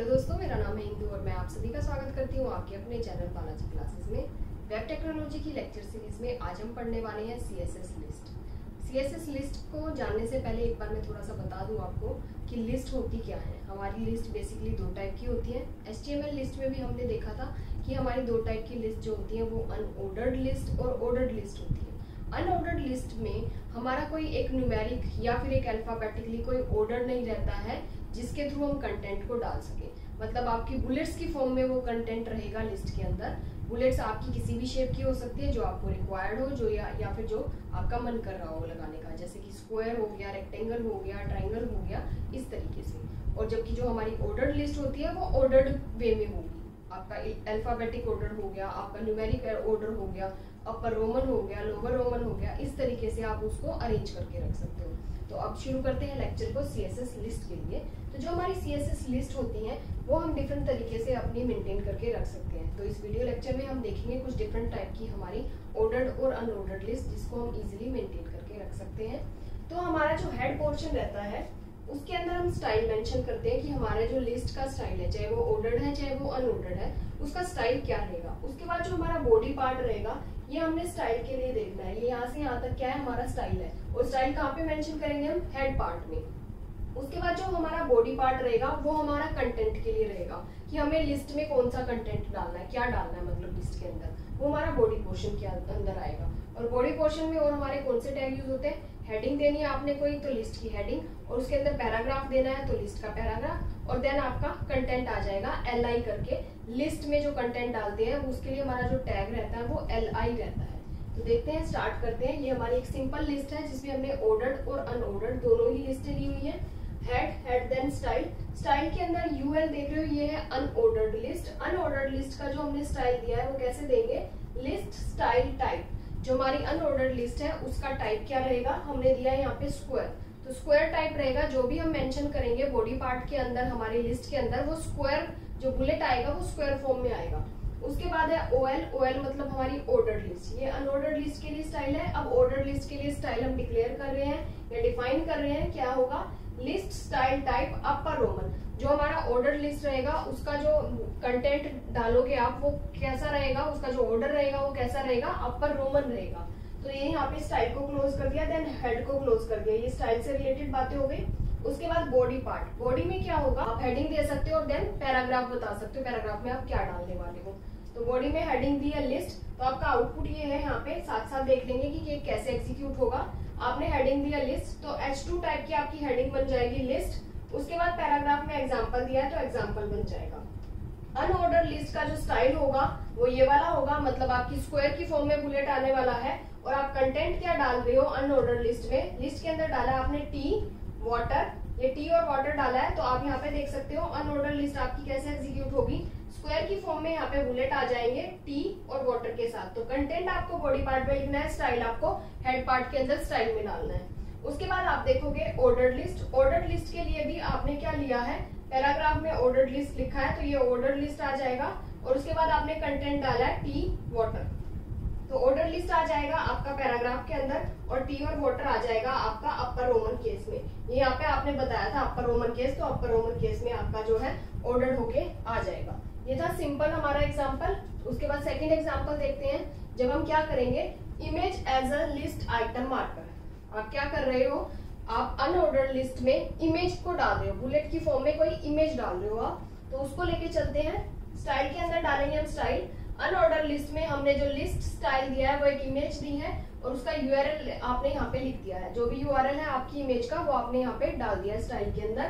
Hello दोस्तों, मेरा नाम है इंदु और मैं आप सभी का स्वागत करती हूँ आपके अपने चैनल बालाजी क्लासेस में। वेब टेक्नोलॉजी की लेक्चर सीरीज में आज हम पढ़ने वाले हैं सीएसएस लिस्ट। सीएसएस लिस्ट को जानने से पहले एक बार मैं थोड़ा सा बता दूं आपको कि लिस्ट होती क्या है। हमारी लिस्ट बेसिकली दो टाइप की होती है। HTML लिस्ट में भी हमने देखा था कि हमारी दो टाइप की लिस्ट जो होती है वो अनऑर्डर्ड लिस्ट और ऑर्डर्ड लिस्ट होती है। अनऑर्डर्ड लिस्ट में हमारा कोई एक न्यूमेरिक या फिर एक अल्फाबेटिकली कोई ऑर्डर नहीं रहता है जिसके थ्रू हम कंटेंट को डाल सके। मतलब आपकी बुलेट्स की फॉर्म में वो कंटेंट रहेगा लिस्ट के अंदर। बुलेट्स आपकी किसी भी शेप की हो सकती है जो आपको रिक्वायर्ड हो, जो या फिर जो आपका मन कर रहा हो लगाने का, जैसे कि स्क्वायर हो गया, रेक्टेंगल हो गया, ट्राइंगल हो गया, इस तरीके से। और जबकि जो हमारी ऑर्डर्ड लिस्ट होती है वो ऑर्डर्ड वे में होगी। आपका अल्फाबेटिक ऑर्डर हो गया, आपका न्यूमेरिक ऑर्डर हो गया, अपर रोमन हो गया, लोअर रोमन हो गया, इस तरीके से आप उसको अरेंज करके रख सकते हो। तो अब शुरू करते हैं लेक्चर को सीएसएस लिस्ट के लिए। तो जो हमारी सीएसएस लिस्ट होती हैं वो हम डिफरेंट तरीके से अपनी मेंटेन करके रख सकते हैं। तो इस वीडियो लेक्चर में हम देखेंगे कुछ डिफरेंट टाइप की हमारी ऑर्डर्ड और अनऑर्डर्ड लिस्ट जिसको हम इजीली मेंटेन करके रख सकते हैं। तो हमारा जो हेड पोर्शन रहता है उसके अंदर हम स्टाइल मेंशन करते हैं कि हमारे जो लिस्ट का स्टाइल है, चाहे वो ऑर्डर्ड है चाहे वो अनऑर्डर्ड है, उसका स्टाइल क्या रहेगा। उसके बाद जो हमारा बॉडी पार्ट रहेगा ये हमने स्टाइल के लिए देखना है। ये यहाँ से यहाँ तक क्या है हमारा स्टाइल है, और स्टाइल कहाँ पे मेंशन करेंगे हम, हेड पार्ट में। उसके बाद जो हमारा बॉडी पार्ट रहेगा वो हमारा कंटेंट के लिए रहेगा कि हमें लिस्ट में कौन सा कंटेंट डालना है, क्या डालना है, मतलब लिस्ट के अंदर वो हमारा बॉडी पोर्शन के अंदर आएगा। और बॉडी पोर्शन में और हमारे कौन से टैग यूज होते हैं, हेडिंग देनी है आपने कोई तो लिस्ट की हेडिंग, और उसके अंदर पैराग्राफ देना है तो लिस्ट का पैराग्राफ, और देन आपका कंटेंट आ जाएगा LI करके। लिस्ट में जो कंटेंट डालते हैं उसके लिए हमारा जो टैग रहता है वो LI रहता है। तो देखते हैं, स्टार्ट करते हैं। ये हमारी एक सिंपल लिस्ट है जिसमें हमने ऑर्डर्ड और अनऑर्डर्ड दोनों ही लिस्टें ली हुई है। Head then style. स्टाइल के अंदर UL देख रहे हो, ये है अनऑर्डर्ड लिस्ट। अनऑर्डर्ड लिस्ट का जो हमने स्टाइल दिया है वो कैसे देंगे, लिस्ट स्टाइल टाइप। जो हमारी अनऑर्डर्ड लिस्ट है उसका टाइप क्या रहेगा, हमने दिया है यहाँ पे स्क्वायर, तो स्क्वायर टाइप रहेगा। जो भी हम मेंशन करेंगे बॉडी पार्ट के अंदर हमारी लिस्ट के अंदर वो स्क्वायर, जो बुलेट आएगा वो स्क्वायर फॉर्म में आएगा। उसके बाद है OL मतलब हमारी ऑर्डर्ड लिस्ट। ये अनऑर्डर्ड लिस्ट के लिए स्टाइल है। अब ऑर्डर्ड लिस्ट के लिए स्टाइल हम डिक्लेयर कर रहे हैं या डिफाइन कर रहे हैं, क्या होगा, list style type upper Roman. जो हमारा ऑर्डर लिस्ट रहेगा उसका जो कंटेंट डालोगे आप वो कैसा रहेगा, उसका जो ऑर्डर रहेगा वो कैसा रहेगा, अपर रोमन रहेगा। तो ये यहाँ पे स्टाइल को क्लोज कर दिया, देन हेड को क्लोज कर दिया। ये स्टाइल से रिलेटेड बातें हो गई। उसके बाद बॉडी पार्ट। बॉडी में क्या होगा, आप हेडिंग दे सकते हो और देन पैराग्राफ बता सकते हो, पैराग्राफ में आप क्या डालने वाले हो। तो बॉडी में हेडिंग दी है लिस्ट, तो आपका आउटपुट ये है, यहाँ पे साथ साथ देख लेंगे कि ये कैसे एग्जीक्यूट होगा। आपने हेडिंग दिया लिस्ट तो H2 टाइप की आपकी हेडिंग बन जाएगी लिस्ट। उसके बाद पैराग्राफ में एग्जांपल दिया है तो एग्जांपल बन जाएगा। अनऑर्डर्ड लिस्ट का जो स्टाइल होगा वो ये वाला होगा, मतलब आपकी स्क्वायर की फॉर्म में बुलेट आने वाला है। और आप कंटेंट क्या डाल रहे हो अनऑर्डर्ड लिस्ट में, लिस्ट के अंदर डाला आपने टी वाटर, ये टी और वाटर डाला है। तो आप यहाँ पे देख सकते हो अनऑर्डर्ड लिस्ट आपकी कैसे एग्जीक्यूट होगी, स्क्वायर की फॉर्म में यहाँ पे बुलेट आ जाएंगे टी और वाटर के साथ। तो कंटेंट आपको बॉडी पार्ट में लिखना है, स्टाइल आपको हेड पार्ट के अंदर स्टाइल में डालना है। उसके बाद आप देखोगे ऑर्डर्ड लिस्ट। ऑर्डर्ड लिस्ट के लिए भी आपने क्या लिया है, पैराग्राफ में ऑर्डर्ड लिस्ट लिखा है तो ये ऑर्डर्ड लिस्ट आ जाएगा। और उसके बाद आपने कंटेंट डाला है टी वाटर, तो ऑर्डर लिस्ट आ जाएगा आपका पैराग्राफ के अंदर, और टी और वाटर आ जाएगा आपका अपर रोमन केस में। ये यहाँ पे आपने बताया था अपर रोमन केस, तो अपर रोमन केस में आपका जो है ऑर्डर होके आ जाएगा। ये था सिंपल हमारा एग्जांपल। उसके बाद सेकंड एग्जांपल देखते हैं। जब हम क्या करेंगे, image as a list item marker. आप क्या कर रहे हो, आप अनऑर्डर्ड लिस्ट में इमेज को डाल रहे हो, बुलेट की फॉर्म में कोई इमेज डाल रहे हो आप, तो उसको लेके चलते हैं। स्टाइल के अंदर डालेंगे हम स्टाइल। अनऑर्डर लिस्ट में हमने जो लिस्ट स्टाइल दिया है वो एक इमेज दी है और उसका URL आपने यहाँ पे लिख दिया है। जो भी URL है आपकी इमेज का वो आपने यहाँ पे डाल दिया है स्टाइल के अंदर।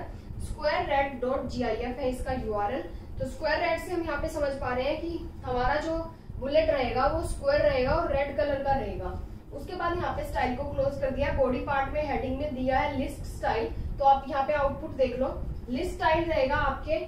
squarered.gif है इसका URL। तो स्क्वायर रेड से हम यहाँ पे समझ पा रहे हैं कि हमारा जो बुलेट रहेगा वो स्क्वायर रहेगा और रेड कलर का रहेगा। उसके बाद यहाँ पे स्टाइल को क्लोज कर दिया। बॉडी पार्ट में हेडिंग में दिया है लिस्ट स्टाइल, तो आप यहाँ पे आउटपुट देख लो, लिस्ट स्टाइल रहेगा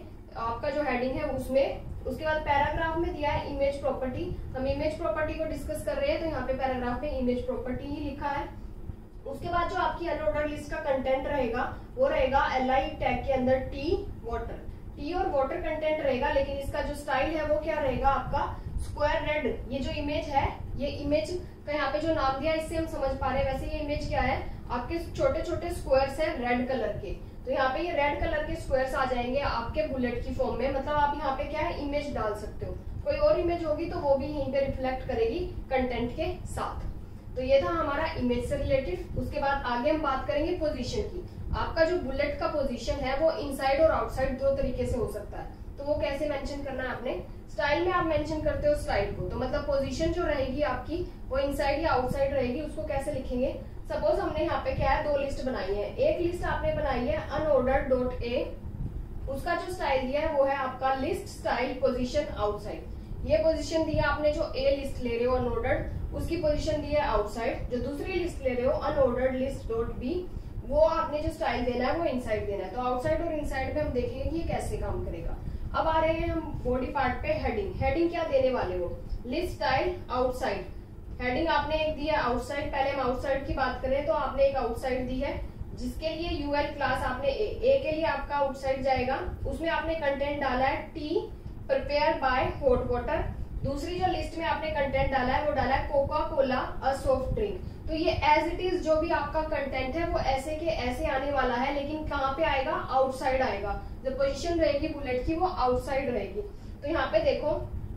आपका जो हेडिंग है उसमें। उसके बाद पैराग्राफ में दिया है इमेज प्रॉपर्टी। हम इमेज प्रॉपर्टी को डिस्कस कर रहे हैं तो यहाँ पे पैराग्राफ में इमेज प्रॉपर्टी ही लिखा है। उसके बाद जो आपकी अनऑर्डर्ड लिस्ट का कंटेंट रहेगा वो रहेगा LI टैग के अंदर टी वाटर। टी और वाटर कंटेंट रहेगा, लेकिन इसका जो स्टाइल है वो क्या रहेगा आपका, स्क्वायर रेड। ये जो इमेज है, ये इमेज का यहाँ पे जो नाम दिया इससे हम समझ पा रहे हैं, वैसे ये इमेज क्या है आपके छोटे छोटे स्क्वायर्स हैं रेड कलर के, तो यहाँ पे ये रेड कलर के स्क्वायर्स आ जाएंगे आपके बुलेट की फॉर्म में। मतलब आप यहाँ पे क्या है इमेज डाल सकते हो, कोई और इमेज होगी तो वो भी यहीं पे रिफ्लेक्ट करेगी कंटेंट के साथ। तो ये था हमारा इमेज से रिलेटेड। उसके बाद आगे हम बात करेंगे पोजीशन की। आपका जो बुलेट का पोजीशन है वो इनसाइड और आउटसाइड दो तरीके से हो सकता है, तो वो कैसे मेंशन करना है आपने। स्टाइल में आप मेंशन करते हो स्लाइड को, तो मतलब पोजीशन जो रहेगी आपकी वो इनसाइड या आउटसाइड रहेगी, उसको कैसे लिखेंगे। सपोज हमने यहाँ पे क्या है दो लिस्ट बनाई है। एक लिस्ट आपने बनाई है अनऑर्डर्ड डॉट ए, उसका जो स्टाइल दिया है वो है आपका लिस्ट स्टाइल पोजीशन आउटसाइड। ये पोजीशन दी है आपने जो ए लिस्ट ले रहे हो अनऑर्डर्ड, उसकी पोजीशन दी है आउटसाइड। जो दूसरी लिस्ट ले रहे हो अनऑर्डर्ड लिस्ट डॉट बी, वो आपने जो स्टाइल देना है वो इनसाइड देना है। तो आउटसाइड और इनसाइड में हम देखेंगे कि ये कैसे काम करेगा। अब आ रहे हैं हम बॉडी पार्ट पे। हेडिंग, हेडिंग क्या देने वाले हो, लिस्ट स्टाइल आउटसाइड। हेडिंग आपने एक दी है आउटसाइड। पहले हम आउटसाइड की बात करें तो आपने एक आउटसाइड दी है जिसके लिए यूएल क्लास आपने ए के लिए आपका आउटसाइड जाएगा, उसमें आपने कंटेंट डाला है tea prepare by hot water. दूसरी जो लिस्ट में आपने कंटेंट डाला है वो डाला है Coca Cola a soft drink. तो ये एज इट इज जो भी आपका कंटेंट है वो ऐसे के ऐसे आने वाला है, लेकिन कहाँ पे आएगा, आउटसाइड आएगा। जो पोजीशन रहेगी बुलेट की वो आउटसाइड रहेगी। तो यहाँ पे देखो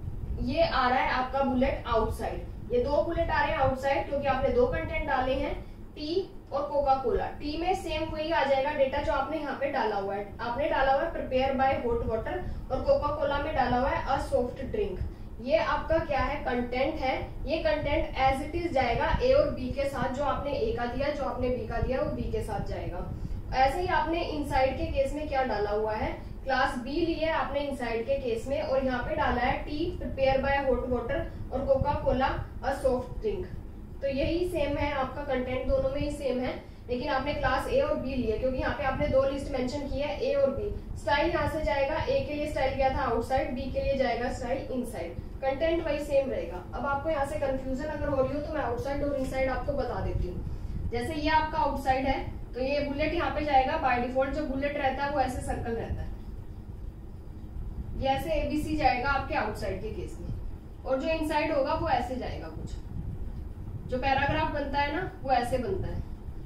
ये आ रहा है आपका बुलेट आउटसाइड, ये दो बुलेट आ रहे हैं आउटसाइड क्योंकि आपने दो कंटेंट डाले हैं टी और कोका कोला। टी में सेम वही आ जाएगा डेटा जो आपने यहाँ पे डाला हुआ है। आपने डाला हुआ है प्रिपेयर बाय हॉट वाटर और कोका कोला में डाला हुआ है अ सॉफ्ट ड्रिंक। ये आपका क्या है, कंटेंट है। ये कंटेंट एज इट इज जाएगा ए और बी के साथ। जो आपने ए का दिया, जो आपने बी का दिया वो बी के साथ जाएगा। ऐसे ही आपने इनसाइड के केस में क्या डाला हुआ है, क्लास बी ली है आपने इनसाइड के केस में और यहाँ पे डाला है tea prepare by hot water और Coca Cola a soft drink. तो यही सेम है आपका कंटेंट, दोनों में ही सेम है, लेकिन आपने क्लास ए और बी लिए क्योंकि यहाँ पे आपने दो लिस्ट मेंशन की है ए और बी। स्टाइल यहाँ से जाएगा, ए के लिए स्टाइल गया था आउटसाइड, बी के लिए जाएगा स्टाइल इनसाइड। कंटेंट वही सेम रहेगा। अब आपको यहाँ से कंफ्यूजन अगर हो रही हो तो मैं आउटसाइड और इनसाइड आपको बता देती हूँ। जैसे ये आपका आउटसाइड है तो ये बुलेट यहाँ पे जाएगा। बाय डिफॉल्ट जो बुलेट रहता है वो ऐसे सर्कल रहता है, ये ऐसे एबीसी जाएगा आपके आउटसाइड के केस में। और जो इनसाइड होगा वो ऐसे जाएगा, कुछ जो पैराग्राफ बनता है ना वो ऐसे बनता है।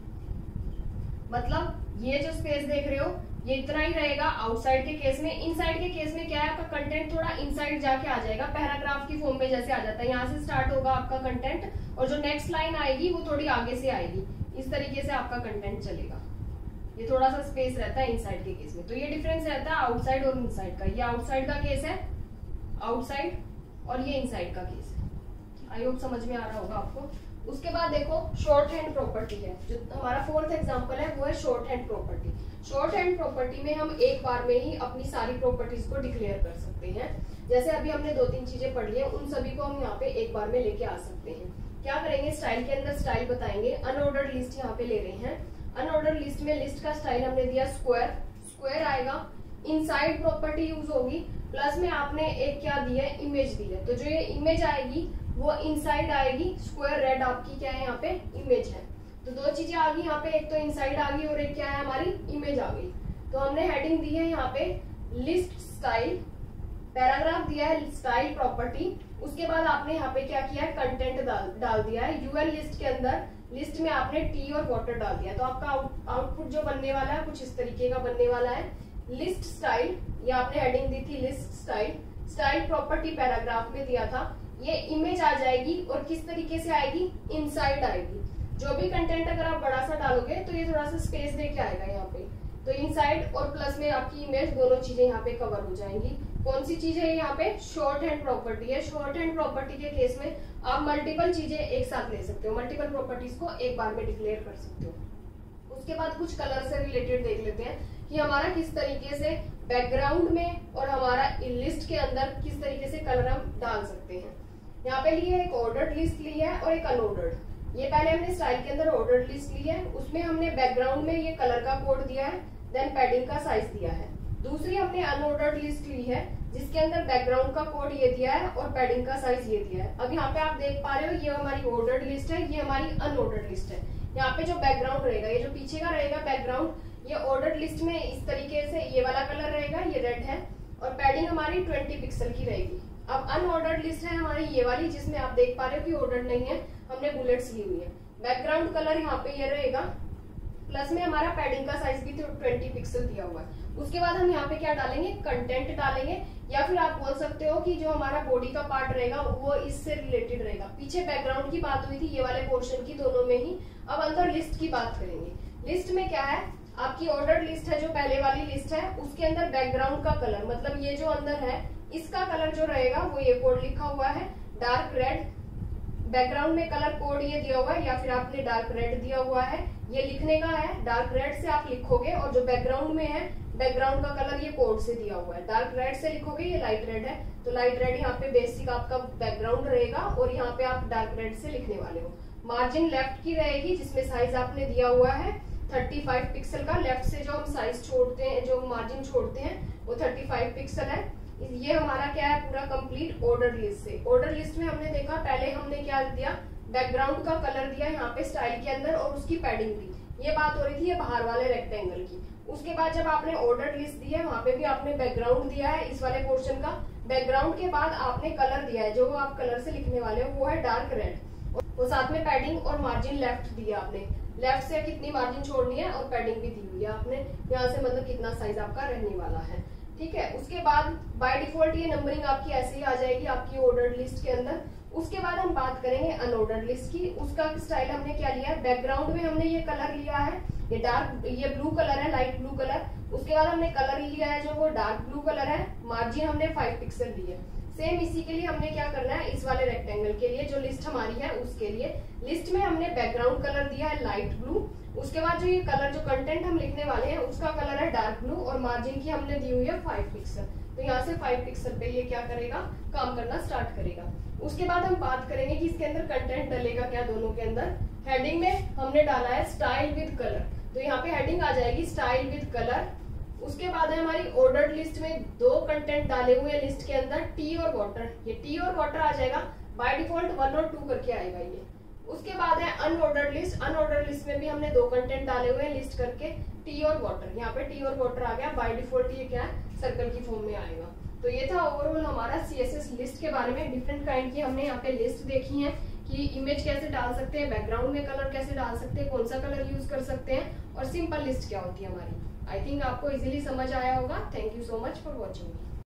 मतलब ये जो स्पेस देख रहे हो ये इतना ही रहेगा आउटसाइड के केस में। इनसाइड के केस में क्या है, आपका कंटेंट थोड़ा इनसाइड जाके आ जाएगा, पैराग्राफ की फॉर्म में जैसे आ जाता है। यहाँ से स्टार्ट होगा आपका कंटेंट और जो नेक्स्ट लाइन आएगी वो थोड़ी आगे से आएगी। इस तरीके से आपका कंटेंट चलेगा। ये थोड़ा सा स्पेस रहता है इनसाइड के केस में। तो ये डिफरेंस रहता है आउटसाइड और इनसाइड का। ये आउटसाइड का केस है, आउटसाइड, और ये इनसाइड का केस है। आई होप समझ में आ रहा होगा आपको। उसके बाद देखो शॉर्ट हैंड प्रॉपर्टी है, जो हमारा फोर्थ एग्जांपल है वो है shorthand property. Shorthand property में हम एक बार में ही अपनी सारी प्रॉपर्टीज को डिक्लेयर कर सकते हैं। जैसे अभी हमने दो तीन चीजें पढ़ ली है, उन सभी को हम यहाँ पे एक बार में लेके आ सकते हैं। क्या करेंगे, स्टाइल के अंदर स्टाइल बताएंगे। अनऑर्डर्ड लिस्ट यहाँ पे ले रहे हैं। अनऑर्डर्ड लिस्ट में लिस्ट का स्टाइल हमने दिया स्क्वायर, स्क्वायर आएगा। इनसाइड प्रॉपर्टी यूज होगी, प्लस में आपने एक क्या दी है, इमेज दी है। तो जो ये इमेज आएगी वो इनसाइड आएगी। स्क्वायर रेड आपकी क्या है यहाँ पे, इमेज है। तो दो चीजें आ गई यहाँ पे, एक तो इनसाइड आ गई और एक क्या है हमारी इमेज आ गई। तो हमने हेडिंग दी है यहाँ पे लिस्ट स्टाइल, पैराग्राफ दिया है स्टाइल प्रॉपर्टी। उसके बाद आपने यहाँ पे क्या किया है, कंटेंट डाल दिया है। यूएल लिस्ट के अंदर लिस्ट में आपने टी और वाटर डाल दिया। तो आपका आउटपुट जो बनने वाला है कुछ इस तरीके का बनने वाला है। लिस्ट स्टाइल, ये आपने हेडिंग दी थी list style, style property paragraph में दिया था। ये इमेज आ जाएगी और किस तरीके से आएगी, इनसाइड आएगी। जो भी कंटेंट अगर आप बड़ा सा डालोगे तो ये थोड़ा सा स्पेस देके आएगा यहाँ पे। तो इनसाइड और प्लस में आपकी इमेज, दोनों चीजें यहाँ पे कवर हो जाएंगी। कौन सी चीज है यहाँ पे, शॉर्ट हैंड प्रॉपर्टी है। शॉर्ट हैंड प्रॉपर्टी के केस में आप मल्टीपल चीजें एक साथ ले सकते हो, मल्टीपल प्रॉपर्टीज को एक बार में डिक्लेयर कर सकते हो। उसके बाद कुछ कलर से रिलेटेड देख लेते हैं कि हमारा किस तरीके से बैकग्राउंड में और हमारा लिस्ट के अंदर किस तरीके से कलर हम डाल सकते हैं। यहाँ पे लिए एक ऑर्डर्ड लिस्ट ली है और एक अनऑर्डर्ड। ये पहले हमने स्टाइल के अंदर ऑर्डर्ड लिस्ट ली है, उसमें हमने बैकग्राउंड में ये कलर का कोड दिया है, देन पैडिंग का साइज दिया है। दूसरी हमने अनऑर्डर्ड लिस्ट ली है जिसके अंदर बैकग्राउंड का कोड ये दिया है और पैडिंग का साइज ये दिया है। अब यहाँ पे आप देख पा रहे हो ये हमारी ऑर्डर्ड लिस्ट है, ये हमारी अनऑर्डर्ड लिस्ट है। यहाँ पे जो बैकग्राउंड रहेगा, ये जो पीछे का रहेगा बैकग्राउंड, ये ऑर्डर्ड लिस्ट में इस तरीके से ये वाला कलर रहेगा, ये रेड है, और पैडिंग हमारी 20 पिक्सल की रहेगी। अब अनऑर्डर्ड लिस्ट है हमारी ये वाली, जिसमें आप देख पा रहे हो कि ऑर्डर्ड नहीं है, हमने बुलेट्स ली हुई है। बैकग्राउंड कलर यहाँ पे ये रहेगा प्लस में हमारा पैडिंग का साइज भी 20 पिक्सल दिया हुआ है। उसके बाद हम यहाँ पे क्या डालेंगे, कंटेंट डालेंगे, या फिर आप बोल सकते हो कि जो हमारा बॉडी का पार्ट रहेगा वो इससे रिलेटेड रहेगा। पीछे बैकग्राउंड की बात हुई थी ये वाले पोर्शन की, दोनों में ही। अब अंदर लिस्ट की बात करेंगे। लिस्ट में क्या है, आपकी ऑर्डर लिस्ट है जो पहले वाली लिस्ट है, उसके अंदर बैकग्राउंड का कलर, मतलब ये जो अंदर है इसका कलर जो रहेगा वो ये कोड लिखा हुआ है डार्क रेड। बैकग्राउंड में कलर कोड ये दिया हुआ है, या फिर आपने डार्क रेड दिया हुआ है, ये लिखने का है। डार्क रेड से आप लिखोगे, और जो बैकग्राउंड में है बैकग्राउंड का कलर ये कोड से दिया हुआ है। डार्क रेड से लिखोगे, ये लाइट रेड है, तो लाइट रेड यहाँ पे बेसिक आपका बैकग्राउंड रहेगा, और यहाँ पे आप डार्क रेड से लिखने वाले हो। मार्जिन लेफ्ट की रहेगी, जिसमें साइज आपने दिया हुआ है 35 पिक्सल का। लेफ्ट से जो हम साइज छोड़ते हैं, जो मार्जिन छोड़ते हैं वो 35 पिक्सल है। ये हमारा क्या है, पूरा कंप्लीट ऑर्डर लिस्ट से। ऑर्डर लिस्ट में हमने देखा, पहले हमने क्या दिया, बैकग्राउंड का कलर दिया यहाँ पे स्टाइल के अंदर, और उसकी पैडिंग दी। ये बात हो रही थी ये बाहर वाले रेक्टेंगल की। उसके बाद जब आपने ऑर्डर लिस्ट दी है, वहां पे भी आपने बैकग्राउंड दिया है इस वाले पोर्शन का। बैकग्राउंड के बाद आपने कलर दिया है, जो आप कलर से लिखने वाले हो वो है डार्क रेड, और साथ में पैडिंग और मार्जिन लेफ्ट दिया आपने। लेफ्ट से कितनी मार्जिन छोड़नी है, और पैडिंग भी दी हुई है आपने यहाँ से, मतलब कितना साइज आपका रहने वाला है। ठीक है, उसके बाद बाय डिफॉल्ट ये नंबरिंग आपकी ऐसे ही आ जाएगी आपकी ऑर्डर लिस्ट के अंदर। उसके बाद हम बात करेंगे अनऑर्डर लिस्ट की। उसका स्टाइल हमने क्या लिया है, बैकग्राउंड में हमने ये कलर लिया है, ये डार्क, ये ब्लू कलर है, लाइट ब्लू कलर। उसके बाद हमने कलर लिया है जो वो डार्क ब्लू कलर है। मार्जिन हमने 5 पिक्सल दी है। सेम इसी के लिए हमने क्या करना है, इस वाले रेक्टेंगल के लिए जो लिस्ट हमारी है उसके लिए लिस्ट में हमने बैकग्राउंड कलर दिया है लाइट ब्लू। उसके बाद जो ये कलर, जो कंटेंट हम लिखने वाले हैं उसका कलर है डार्क ब्लू, और मार्जिन की हमने दी हुई है 5 पिक्सल। तो यहाँ से 5 पिक्सल पे ये क्या करेगा, काम करना स्टार्ट करेगा। उसके बाद हम बात करेंगे कि इसके अंदर कंटेंट डलेगा क्या, दोनों के अंदर। हेडिंग में हमने डाला है स्टाइल विद कलर, तो यहाँ पे हेडिंग आ जाएगी स्टाइल विद कलर। उसके बाद है हमारी ऑर्डर लिस्ट में 2 कंटेंट डाले हुए लिस्ट के अंदर, टी और वाटर। ये टी और वाटर आ जाएगा, बाय डिफॉल्ट 1 और 2 करके आएगा ये। उसके बाद है अनऑर्डर लिस्ट। अनऑर्डर लिस्ट में भी हमने 2 कंटेंट डाले हुए हैं लिस्ट करके, टी और वाटर। यहाँ पे टी और वाटर आ गया, बाय डिफॉल्ट ये क्या है, सर्कल की फॉर्म में आएगा। तो ये था ओवरऑल हमारा सीएसएस लिस्ट के बारे में। डिफरेंट काइंड की हमने यहाँ पे लिस्ट देखी है कि इमेज कैसे डाल सकते हैं, बैकग्राउंड में कलर कैसे डाल सकते हैं, कौन सा कलर यूज कर सकते हैं, और सिंपल लिस्ट क्या होती है हमारी। आई थिंक आपको इजीली समझ आया होगा। Thank you so much for watching.